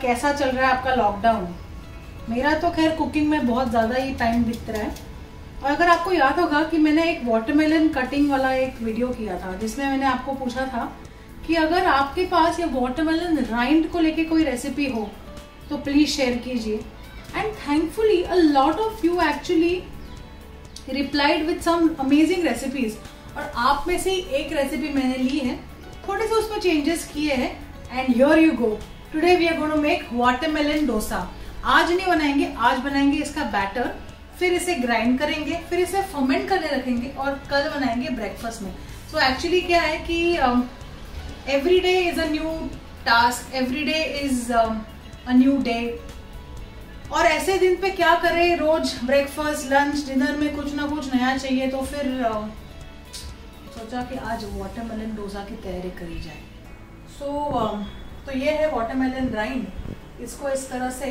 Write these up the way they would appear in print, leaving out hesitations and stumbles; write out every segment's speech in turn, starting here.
कैसा चल रहा है आपका लॉकडाउन? मेरा तो खैर कुकिंग में बहुत ज़्यादा ही टाइम बीत रहा है। और अगर आपको याद होगा कि मैंने एक वाटरमेलन कटिंग वाला एक वीडियो किया था जिसमें मैंने आपको पूछा था कि अगर आपके पास ये वाटरमेलन राइंड को लेके कोई रेसिपी हो तो प्लीज शेयर कीजिए। And thankfully a lot of you actually replied with some amazing recipes. और आप में से एक रेसिपी मैंने ली है, थोड़े से उसमें चेंजेस किए हैं and here you go. Today we are going to make watermelon dosa. आज नहीं बनाएंगे, आज बनाएंगे इसका बैटर, फिर इसे ग्राइंड करेंगे, फिर इसे फर्मेंट करने रखेंगे और कल बनाएंगे ब्रेकफास्ट में। सो एक्चुअली क्या है कि every day is a new task, every day is a new day. और ऐसे दिन पे क्या करें, रोज ब्रेकफास्ट लंच डिनर में कुछ ना कुछ नया चाहिए, तो फिर सोचा कि आज वाटरमेलन डोसा की तैयारी करी जाए। तो ये है वाटरमेलन राइंड। इसको इस तरह से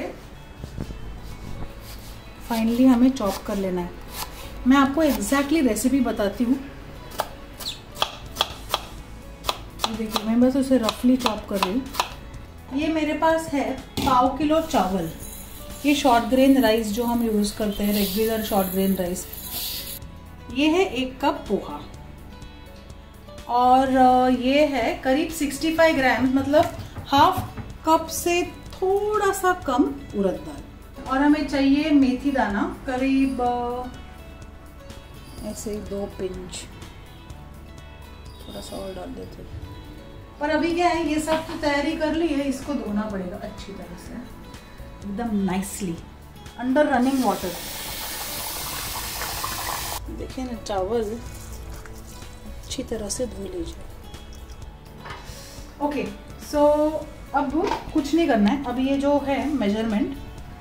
फाइनली हमें चॉप कर लेना है। मैं आपको एग्जैक्टली रेसिपी बताती हूँ। देखिए मैं बस उसे रफली चॉप कर रही हूँ। ये मेरे पास है 1/2 किलो चावल। ये शॉर्ट ग्रेन राइस जो हम यूज करते हैं, रेगुलर शॉर्ट ग्रेन राइस। ये है 1 कप पोहा और ये है करीब 65 ग्राम, मतलब ½ कप से थोड़ा सा कम उड़द दाल। और हमें चाहिए मेथी दाना करीब ऐसे 2 पिंच, थोड़ा सा और डाल देते हैं। पर अभी क्या है, ये सब की तैयारी कर ली है, इसको धोना पड़ेगा अच्छी तरह से, एकदम नाइसली अंडर रनिंग वाटर। देखिए ना, चावल अच्छी तरह से धो लीजिए। ओके, सो अब कुछ नहीं करना है। अब ये जो है मेजरमेंट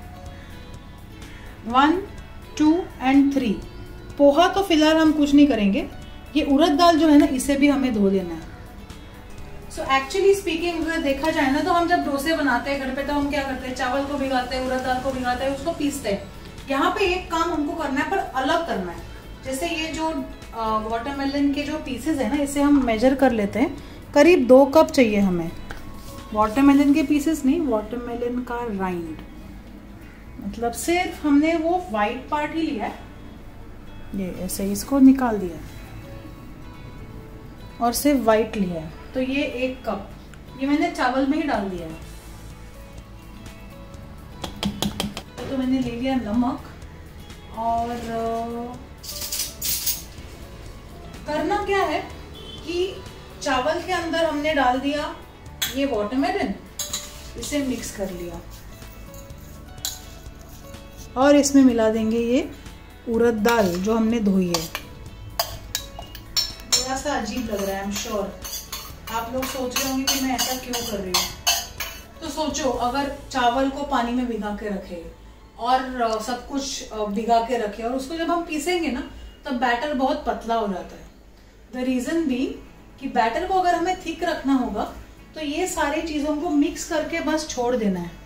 1, 2 एंड 3। पोहा तो फिलहाल हम कुछ नहीं करेंगे। ये उड़द दाल जो है ना, इसे भी हमें धो लेना है। सो एक्चुअली स्पीकिंग अगर देखा जाए ना, तो हम जब डोसे बनाते हैं घर पे तो हम क्या करते हैं, चावल को भिगाते हैं, उड़द दाल को भिगाते हैं, उसको पीसते हैं। यहाँ पे एक काम हमको करना है, पर अलग करना है। जैसे ये जो वाटरमेलन के जो पीसेस है ना, इसे हम मेजर कर लेते हैं। करीब 2 कप चाहिए हमें। वाटरमेलन के पीसेस नहीं, वाटरमेलन का राइंड, मतलब सिर्फ हमने वो वाइट पार्ट ही लिया है। ये ऐसे इसको निकाल दिया और सिर्फ वाइट लिया है। तो ये 1 कप, ये मैंने चावल में ही डाल दिया है। तो मैंने ले लिया नमक। और करना क्या है कि चावल के अंदर हमने डाल दिया ये वाटरमेलन, इसे मिक्स कर लिया और इसमें मिला देंगे ये उड़द दाल जो हमने धोई है। थोड़ा सा अजीब लग रहा है, आई एम श्योर आप लोग सोच रहे होंगे कि मैं ऐसा क्यों कर रही हूँ। तो सोचो, अगर चावल को पानी में भिगा के रखे और सब कुछ भिगा के रखे और उसको जब हम पीसेंगे ना, तब बैटर बहुत पतला हो जाता है। द रीजन बी कि बैटर को अगर हमें थिक रखना होगा तो ये सारी चीजों को मिक्स करके बस छोड़ देना है।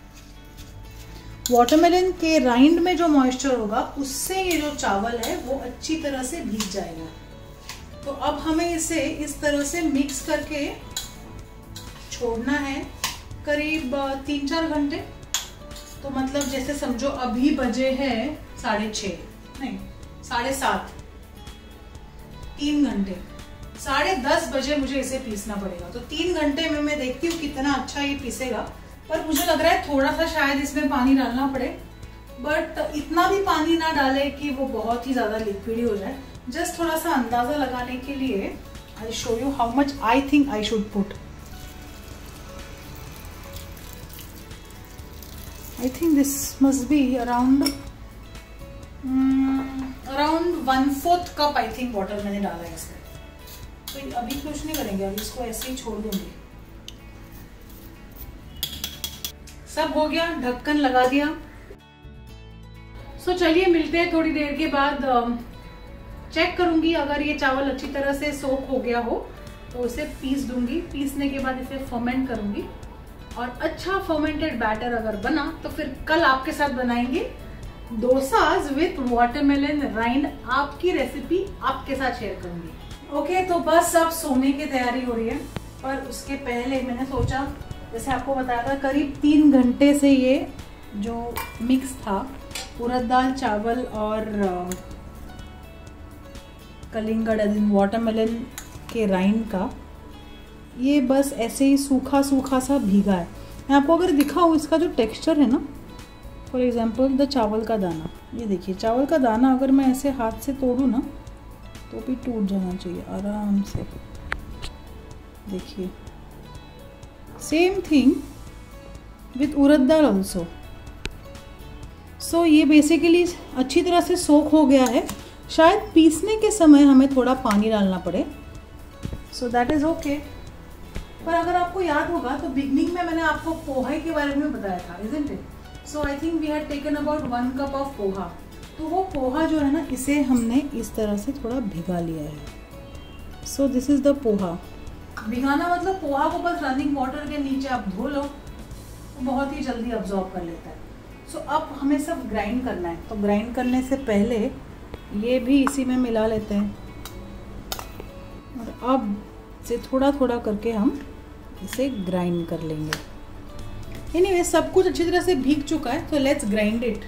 वाटरमेलन के राइंड में जो मॉइस्चर होगा उससे ये जो चावल है वो अच्छी तरह से भीग जाएगा। तो अब हमें इसे इस तरह से मिक्स करके छोड़ना है करीब 3-4 घंटे। तो मतलब जैसे समझो अभी बजे है 6:30, नहीं 7:30, 3 घंटे, 10:30 बजे मुझे इसे पीसना पड़ेगा। तो 3 घंटे में मैं देखती हूँ कितना अच्छा ये पीसेगा। पर मुझे लग रहा है थोड़ा सा शायद इसमें पानी डालना पड़े, बट इतना भी पानी ना डाले कि वो बहुत ही ज्यादा लिक्विड हो जाए। जस्ट थोड़ा सा अंदाजा लगाने के लिए I show you how much I think I should put. I think this must be around 1/4 cup I think water मैंने डाला है इसमें। तो अभी कुछ नहीं करेंगे, अभी इसको ऐसे ही छोड़ दूंगी। सब हो गया, ढक्कन लगा दिया। सो चलिए मिलते हैं थोड़ी देर के बाद। चेक करूंगी अगर ये चावल अच्छी तरह से सोक हो गया हो तो उसे पीस दूंगी। पीसने के बाद इसे फर्मेंट करूंगी और अच्छा फर्मेंटेड बैटर अगर बना तो फिर कल आपके साथ बनाएंगे डोसाज विथ वाटरमेलन राइंड। आपकी रेसिपी आपके साथ शेयर करूंगी। ओके, तो बस अब सोने की तैयारी हो रही है, पर उसके पहले मैंने सोचा जैसे आपको बताया था करीब 3 घंटे से ये जो मिक्स था उड़द दाल, चावल और कलिंगड़ वाटरमेलन के राइन का, ये बस ऐसे ही सूखा सूखा सा भीगा है। मैं आपको अगर दिखाऊँ इसका जो टेक्सचर है ना, फॉर एग्जांपल द चावल का दाना, ये देखिए चावल का दाना अगर मैं ऐसे हाथ से तोड़ूँ ना तो भी टूट जाना चाहिए आराम से। देखिए same thing with urad dal also. So ये बेसिकली अच्छी तरह से सोख हो गया है। शायद पीसने के समय हमें थोड़ा पानी डालना पड़े, सो दैट इज़ ओके। पर अगर आपको याद होगा तो बिगनिंग में मैंने आपको पोहा के बारे में बताया था, isn't it? So I think we had taken about 1 cup of poha. तो वो पोहा जो है ना, इसे हमने इस तरह से थोड़ा भिगा लिया है। So this is the poha. भिगाना मतलब पोहा को बस रनिंग वाटर के नीचे आप धो लो, तो बहुत ही जल्दी अब्जॉर्ब कर लेता है। सो अब हमें सब ग्राइंड करना है, तो ग्राइंड करने से पहले ये भी इसी में मिला लेते हैं और अब से थोड़ा थोड़ा करके हम इसे ग्राइंड कर लेंगे। एनीवे सब कुछ अच्छी तरह से भीग चुका है, तो लेट्स ग्राइंड इट।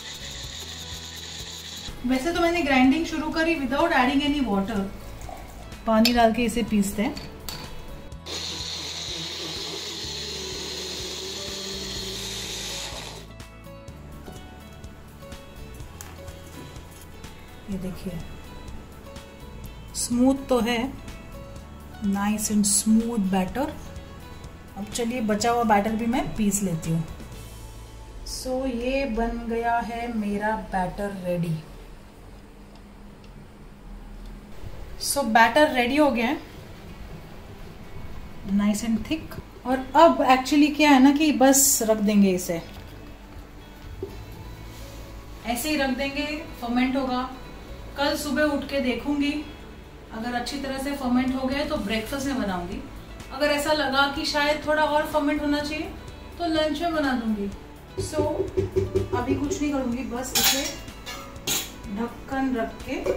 वैसे तो मैंने ग्राइंडिंग शुरू करी विदाउट एडिंग एनी वाटर, पानी डाल के इसे पीसते हैं। ये देखिए स्मूथ तो है, नाइस एंड स्मूथ बैटर। अब चलिए बचा हुआ बैटर भी मैं पीस लेती हूँ। सो ये बन गया है मेरा batter ready. So batter ready हो गया है, नाइस एंड थिक। और अब एक्चुअली क्या है ना कि बस रख देंगे इसे, ऐसे ही रख देंगे, फर्मेंट होगा। कल सुबह उठ के देखूंगी, अगर अच्छी तरह से फर्मेंट हो गया तो ब्रेकफास्ट में बनाऊंगी। अगर ऐसा लगा कि शायद थोड़ा और फर्मेंट होना चाहिए तो लंच में बना दूंगी। सो अभी कुछ नहीं करूंगी, बस इसे ढक्कन रख के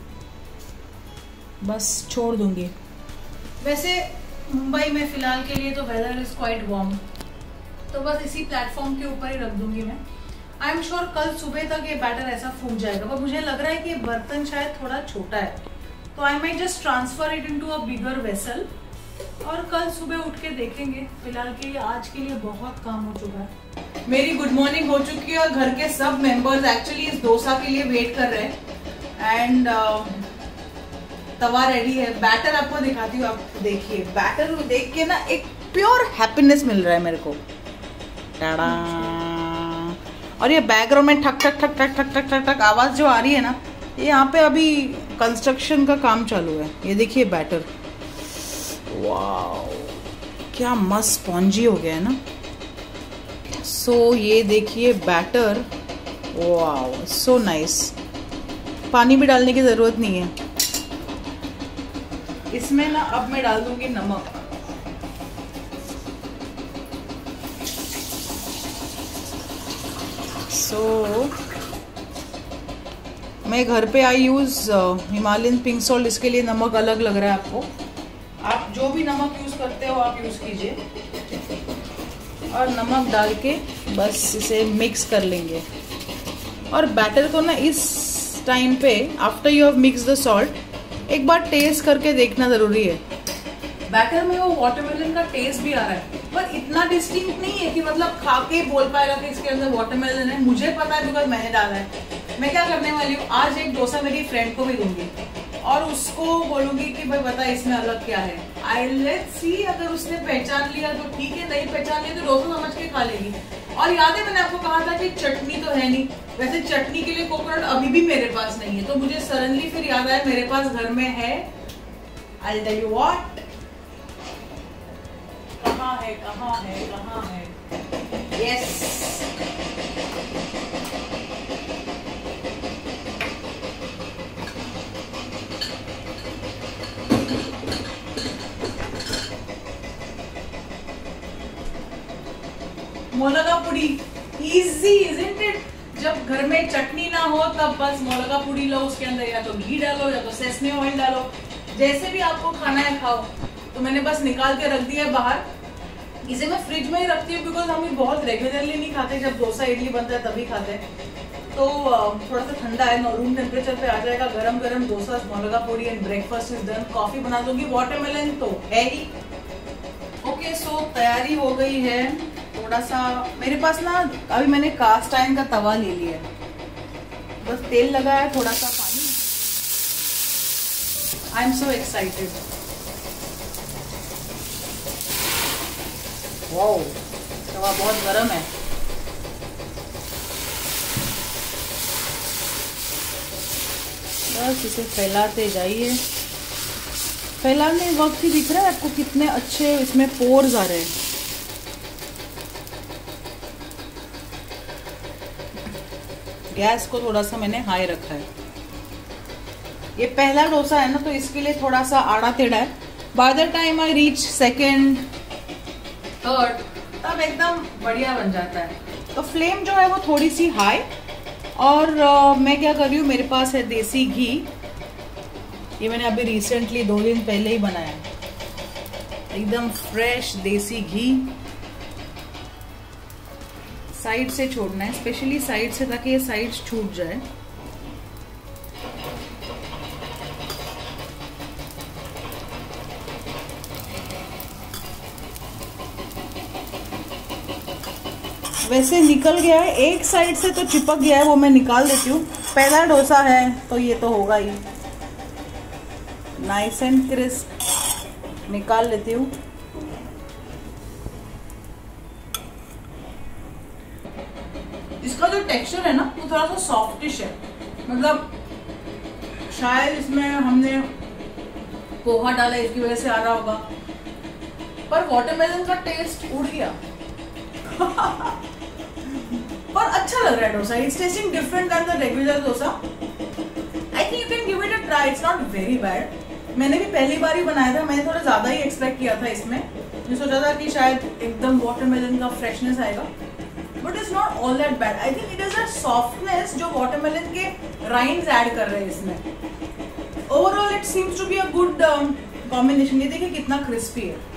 बस छोड़ दूंगी। वैसे मुंबई में फिलहाल के लिए तो वेदर इज क्वाइट वार्म, तो बस इसी प्लेटफॉर्म के ऊपर ही रख दूंगी मैं। आई एम श्योर कल सुबह तक ये बैटर ऐसा फूट जाएगा, पर मुझे लग रहा है कि ये बर्तन शायद थोड़ा छोटा है, तो I might just transfer it into a bigger vessel और कल सुबह उठ के देखेंगे। फिलहाल के लिए आज के लिए बहुत काम हो चुका है। मेरी गुड मॉर्निंग हो चुकी है और घर के सब मेंबर्स एक्चुअली इस डोसा के लिए वेट कर रहे हैं। एंड तवा रेडी है। बैटर आपको दिखाती हूँ, आप देखिए। बैटर देख के ना एक प्योर हैप्पीनेस मिल रहा है मेरे को। टाड़ा। और ये बैकग्राउंड में ठक ठक ठक ठक ठक ठक ठक ठक आवाज जो आ रही है ना, ये यहाँ पे अभी कंस्ट्रक्शन का काम चालू है। ये देखिए बैटर, वाव क्या मस्त स्पॉन्जी हो गया है ना। सो ये देखिए बैटर, वाव सो नाइस। पानी भी डालने की जरूरत नहीं है इसमें ना। अब मैं डाल दूंगी नमक। मैं घर पे I use Himalayan pink salt, इसके लिए नमक अलग लग रहा है आपको। आप जो भी नमक यूज करते हो आप यूज कीजिए। और नमक डाल के बस इसे मिक्स कर लेंगे। और बैटर को ना इस टाइम पे after you have mix the salt एक बार टेस्ट करके देखना जरूरी है। बैटर में वो वाटरमेलन का टेस्ट भी आ रहा है, पर इतना डिस्टिंक्ट नहीं है कि मतलब खा के बोल पाएगा कि इसके अंदर वाटरमेलन है। मुझे पता है बिकॉज मैंने डाला है। मैं क्या करने वाली हूँ, आज एक डोसा मेरी फ्रेंड को भी दूंगी और उसको बोलूंगी कि भाई बता इसमें अलग क्या है। आई लेट्स सी, अगर उसने पहचान लिया तो ठीक है, नहीं पहचान लिया तो डोसा समझ के खा लेगी। और याद है मैंने आपको कहा था कि चटनी तो है नहीं। वैसे चटनी के लिए कोकोनट अभी भी मेरे पास नहीं है, तो मुझे सडनली फिर याद आया मेरे पास घर में है। आई टेल यू व्हाट, कहाँ है कहाँ है कहाँ है, यस। मोलगा पुड़ी, इजी इजंट इट? जब घर में चटनी ना हो तब बस मोलगा पुड़ी लो, उसके अंदर या तो घी डालो या तो सेसमे ऑयल डालो, जैसे भी आपको खाना है खाओ। तो मैंने बस निकाल के रख दिया है बाहर। इसे मैं फ्रिज में ही रखती हूँ बिकॉज हम ये बहुत रेगुलरली नहीं खाते, जब डोसा इडली बनता है तभी खाते हैं। तो थोड़ा सा ठंडा है, रूम टेम्परेचर पे आ जाएगा। गरम गरम dosa, molaga puri and breakfast is done. Coffee बना दूंगी, वाटरमेलन तो है ही। ओके सो तैयारी हो गई है। थोड़ा सा मेरे पास ना अभी मैंने कास्ट आयरन का तवा ले लिया है, बस तेल लगा है, थोड़ा सा पानी। I am so excited. Wow, तवा बहुत गरम है। बस इसे फैलाते जाइए। फैलाने वक्त ही दिख रहा है आपको कितने अच्छे इसमें पोर्स आ रहे हैं। गैस को थोड़ा सा मैंने हाई रखा है। ये पहला डोसा है ना, तो इसके लिए थोड़ा सा आड़ा टेढ़ा है। By the time I reach second third तब एकदम बढ़िया बन जाता है। तो फ्लेम जो है वो थोड़ी सी हाई। और मैं क्या कर रही हूँ, मेरे पास है देसी घी। ये मैंने अभी रिसेंटली 2 दिन पहले ही बनाया, एकदम फ्रेश देसी घी। साइड से छोड़ना है, स्पेशली साइड से, ताकि ये साइड्स छूट जाए। वैसे निकल गया है, एक साइड से तो चिपक गया है, वो मैं निकाल देती हूँ। पहला डोसा है तो ये तो होगा ही। नाइस एंड क्रिस्प निकाल लेती हूँ। इसका जो टेक्सचर है ना वो थोड़ा सा सॉफ्टिश है, मतलब शायद इसमें हमने पोहा डाला इसकी वजह से आ रहा होगा, पर वाटरमेलन का टेस्ट उड़ गया। पर अच्छा लग रहा है dosa. It's testing different than the regular dosa. I think you can give it a try, it's not very bad. मैंने भी पहली बार ही बनाया था, मैंने थोड़ा ज्यादा ही एक्सपेक्ट किया था इसमें। मैं सोचा था कि शायद एकदम वाटरमेलन का फ्रेशनेस आएगा, but it's not all that bad. I think it is a softness जो वाटरमेलन के राइंड्स ऐड कर रहे हैं इसमें। Overall it seems to be a good combination. ये देखिए कितना क्रिस्पी है।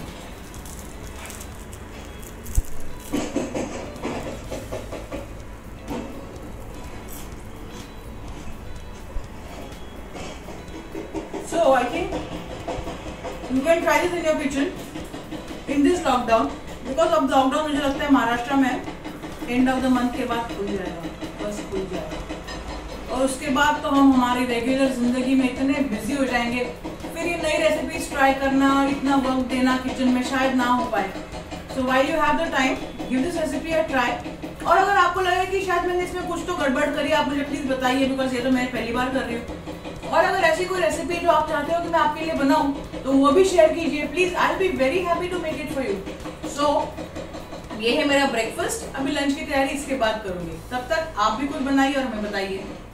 So I think you can try this in your kitchen in this lockdown. Because of lockdown मुझे लगता है महाराष्ट्र में एंड ऑफ द मंथ के बाद खुल जाएगा, बस खुल जाएगा। और उसके बाद तो हम हमारी रेगुलर जिंदगी में इतने बिजी हो जाएंगे, फिर ये नई रेसिपीज ट्राई करना, इतना वक्त देना किचन में शायद ना हो पाए। So while you have the time, give this recipe a try. और अगर आपको लगे कि शायद मैंने इसमें कुछ तो गड़बड़ करी, आप मुझे प्लीज बताइए, बिकॉज ये तो मैं पहली बार कर रही हूँ। और अगर ऐसी कोई रेसिपी जो आप चाहते हो कि मैं आपके लिए बनाऊं, तो वो भी शेयर कीजिए please. I will be very happy to make it for you. So ये है मेरा ब्रेकफास्ट। अभी लंच की तैयारी इसके बाद करूंगी, तब तक आप भी कुछ बनाइए और हमें बताइए।